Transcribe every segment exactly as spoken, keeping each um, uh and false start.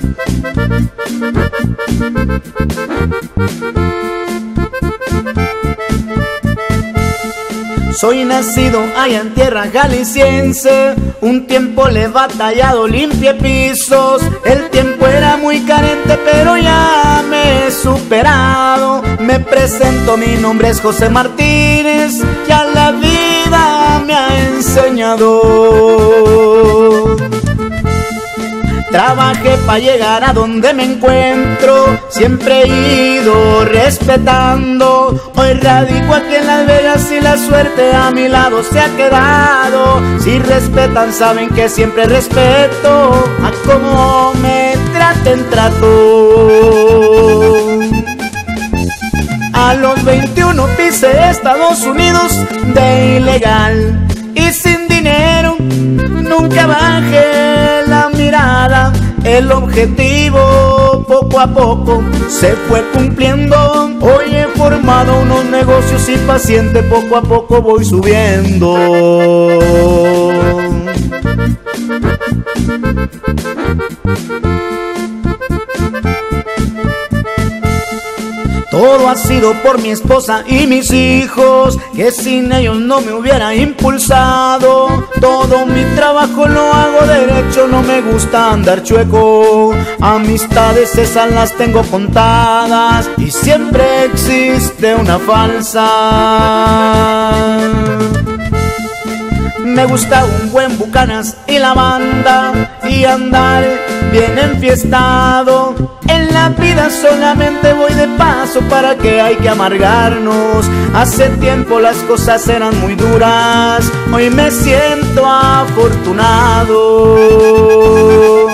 Soy nacido allá en tierra jalisciense, un tiempo le he batallado, limpié pisos. El tiempo era muy carente, pero ya me he superado. Me presento, mi nombre es José Martínez, ya la vida me ha enseñado. Trabajé para llegar a donde me encuentro, siempre he ido respetando. Hoy radico aquí en Las Vegas y la suerte a mi lado se ha quedado. Si respetan saben que siempre respeto, a cómo me traten trato. A los veintiuno pisé Estados Unidos de ilegal y sin dinero nunca bajé la mirada. El objetivo poco a poco se fue cumpliendo. Hoy he formado unos negocios y paciente poco a poco voy subiendo. Todo ha sido por mi esposa y mis hijos, que sin ellos no me hubiera impulsado. Todo mi trabajo lo hago derecho, no me gusta andar chueco. Amistades esas las tengo contadas y siempre existe una falsa. Me gusta un buen Bucanas y la banda y andar bien enfiestado. En la vida solamente voy de paso, para que hay que amargarnos. Hace tiempo las cosas eran muy duras, hoy me siento afortunado.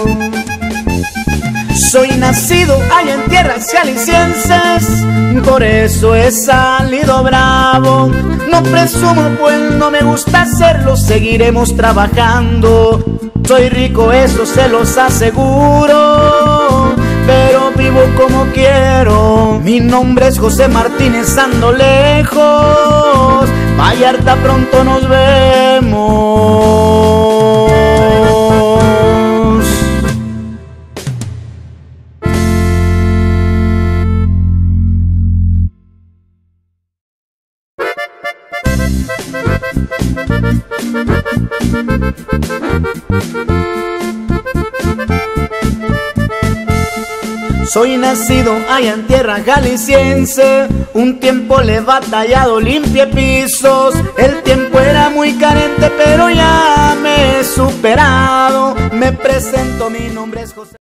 Soy nacido allá en tierras jaliscienses, por eso he salido bravo. No presumo, pues no me gusta hacerlo, seguiremos trabajando. Soy rico, eso se los aseguro, pero vivo como quiero. Mi nombre es José Martínez, ando lejos, Vallarta pronto nos vemos. Soy nacido allá en tierra jalisciense, un tiempo le he batallado, limpié pisos. El tiempo era muy carente, pero ya me he superado. Me presento, mi nombre es José.